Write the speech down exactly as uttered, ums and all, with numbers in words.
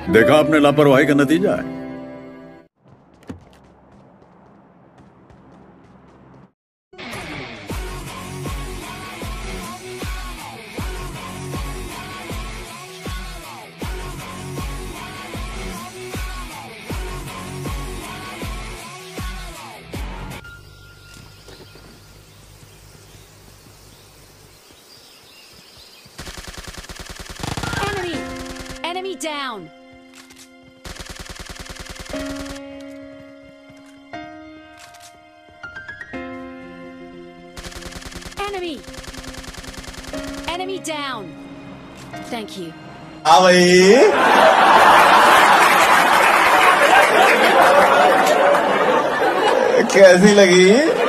देखा आपने लापरवाही का नतीजा है। Enemy down! Enemy! Enemy down! Thank you. हाँ भाई कैसी लगी?